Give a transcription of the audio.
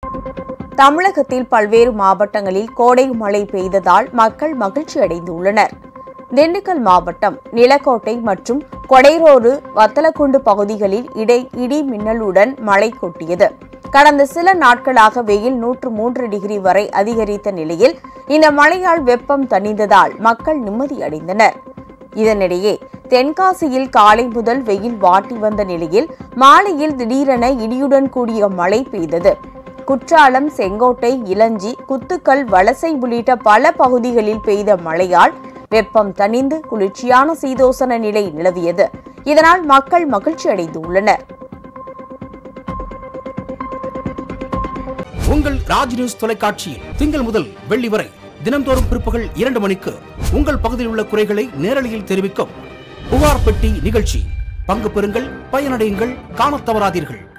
தமிழகத்தில் பல்வேறு மாவட்டங்களில் கோடை மழை பெய்ததால் மக்கள் மகிழ்ச்சி அடைந்துள்ளனர். திண்டுக்கல் மாவட்டம் நிலக்கோட்டை மற்றும் கொடைரோடு, வத்தலக்குண்டு பகுதிகளில் இடி மின்னலுடன் மழை கொட்டியது. கடந்த சில நாட்களாக வெயில் 103 டிகிரி வரை அதிகரித்த நிலையில் இந்த மழையால் வெப்பம் தணிந்ததால் மக்கள் நிம்மதியடைந்தனர். இதனிடையே தென்காசியில் காலை முதல் வெயில் வாட்டி வந்த நிலையில் மாலையில் திடீரென இடியுடன் கூடிய மழை பெய்தது. குற்றாலம், செங்கோட்டை, இளஞ்சி, குத்துக்கல், வலசை உள்ளிட்ட பல பகுதிகளில் பெய்த மழையால் வெப்பம் தணிந்து குளிர்ச்சியான சீதோசன நிலை நிலவியது. இதனால் மக்கள் மகிழ்ச்சி அடைந்துள்ளனர். உங்கள் ராஜ் நியூஸ் தொலைக்காட்சியில் திங்கள் முதல் வெள்ளி வரை தினந்தோறும் பிற்பகல் 2 மணிக்கு உங்கள் பகுதியில் உள்ள குறைகளை நேரலையில் தெரிவிக்கும் புகார் பெட்டி நிகழ்ச்சி. பங்கு பெறுங்கள், பயனடையுங்கள், காணத் தவறாதீர்கள்.